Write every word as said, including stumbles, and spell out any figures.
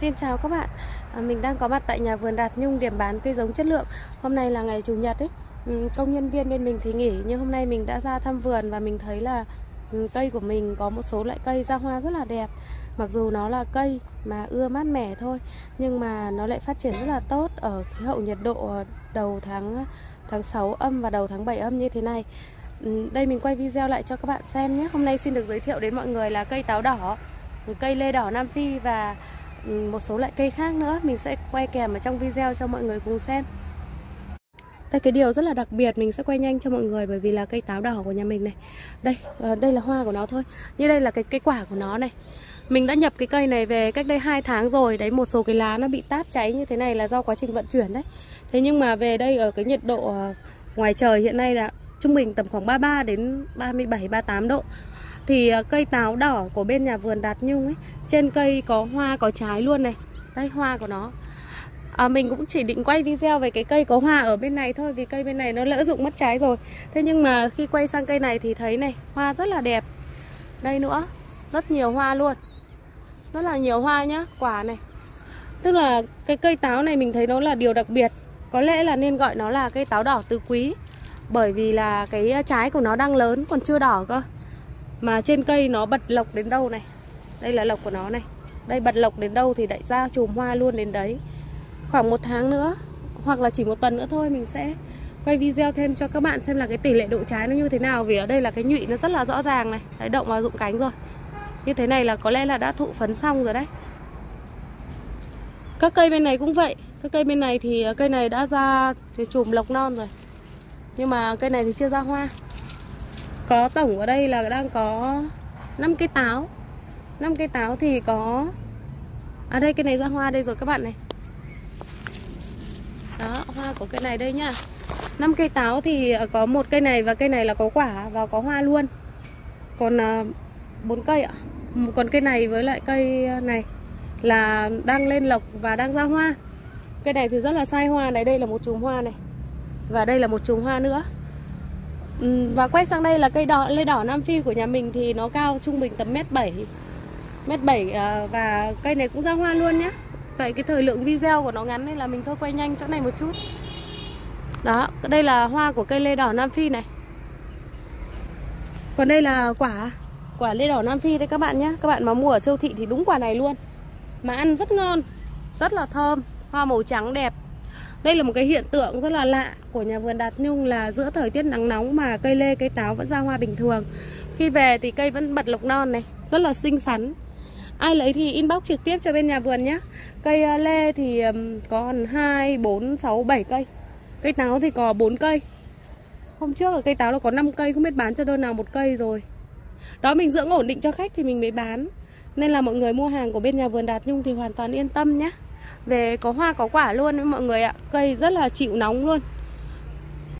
Xin chào các bạn, à, mình đang có mặt tại nhà vườn Đạt Nhung, điểm bán cây giống chất lượng. Hôm nay là ngày Chủ nhật ấy, ừ, công nhân viên bên mình thì nghỉ, nhưng hôm nay mình đã ra thăm vườn và mình thấy là ừ, cây của mình có một số loại cây ra hoa rất là đẹp. Mặc dù nó là cây mà ưa mát mẻ thôi, nhưng mà nó lại phát triển rất là tốt ở khí hậu nhiệt độ đầu tháng tháng sáu âm và đầu tháng bảy âm như thế này. ừ, Đây mình quay video lại cho các bạn xem nhé. Hôm nay xin được giới thiệu đến mọi người là cây táo đỏ, cây lê đỏ Nam Phi và một số loại cây khác nữa. Mình sẽ quay kèm ở trong video cho mọi người cùng xem. Đây, cái điều rất là đặc biệt mình sẽ quay nhanh cho mọi người, bởi vì là cây táo đỏ của nhà mình này. Đây, đây là hoa của nó thôi. Như đây là cái cái quả của nó này. Mình đã nhập cái cây này về cách đây hai tháng rồi. Đấy, một số cái lá nó bị táp cháy như thế này là do quá trình vận chuyển đấy. Thế nhưng mà về đây ở cái nhiệt độ ngoài trời hiện nay là trung bình tầm khoảng ba mươi ba đến ba mươi bảy, ba mươi tám độ. Thì cây táo đỏ của bên nhà vườn Đạt Nhung ấy, trên cây có hoa có trái luôn này. Đây, hoa của nó. à, Mình cũng chỉ định quay video về cái cây có hoa ở bên này thôi, vì cây bên này nó lỡ rụng mất trái rồi. Thế nhưng mà khi quay sang cây này thì thấy này, hoa rất là đẹp. Đây nữa, rất nhiều hoa luôn. Rất là nhiều hoa nhá, quả này. Tức là cái cây táo này mình thấy nó là điều đặc biệt. Có lẽ là nên gọi nó là cây táo đỏ tứ quý, bởi vì là cái trái của nó đang lớn, còn chưa đỏ cơ. Mà trên cây nó bật lộc đến đâu này. Đây là lộc của nó này. Đây, bật lộc đến đâu thì lại ra chùm hoa luôn đến đấy. Khoảng một tháng nữa, hoặc là chỉ một tuần nữa thôi, mình sẽ quay video thêm cho các bạn xem là cái tỷ lệ độ trái nó như thế nào. Vì ở đây là cái nhụy nó rất là rõ ràng này. Đấy, động vào rụng cánh rồi. Như thế này là có lẽ là đã thụ phấn xong rồi đấy. Các cây bên này cũng vậy. Các cây bên này thì cây này đã ra chùm lộc non rồi, nhưng mà cây này thì chưa ra hoa. Có tổng ở đây là đang có năm cây táo. năm cây táo thì có... À đây, cây này ra hoa đây rồi các bạn này. Đó, hoa của cây này đây nhá. năm cây táo thì có một cây này và cây này là có quả và có hoa luôn. Còn bốn cây ạ. Còn cây này với lại cây này là đang lên lộc và đang ra hoa. Cây này thì rất là sai hoa này. Đây là một chùm hoa này. Và đây là một chùm hoa nữa. Và quay sang đây là cây đỏ, lê đỏ Nam Phi của nhà mình thì nó cao trung bình tầm mét bảy. Mét bảy và cây này cũng ra hoa luôn nhé. Tại cái thời lượng video của nó ngắn nên là mình thôi quay nhanh chỗ này một chút. Đó, đây là hoa của cây lê đỏ Nam Phi này. Còn đây là quả Quả lê đỏ Nam Phi đấy các bạn nhé. Các bạn mà mua ở siêu thị thì đúng quả này luôn. Mà ăn rất ngon, rất là thơm. Hoa màu trắng đẹp. Đây là một cái hiện tượng rất là lạ của nhà vườn Đạt Nhung, là giữa thời tiết nắng nóng mà cây lê, cây táo vẫn ra hoa bình thường. Khi về thì cây vẫn bật lộc non này, rất là xinh xắn. Ai lấy thì inbox trực tiếp cho bên nhà vườn nhé. Cây lê thì còn hai, bốn, sáu, bảy cây. Cây táo thì có bốn cây. Hôm trước là cây táo là có năm cây, không biết bán cho đơn nào một cây rồi. Đó, mình dưỡng ổn định cho khách thì mình mới bán. Nên là mọi người mua hàng của bên nhà vườn Đạt Nhung thì hoàn toàn yên tâm nhé. Về có hoa có quả luôn với mọi người ạ. Cây rất là chịu nóng luôn.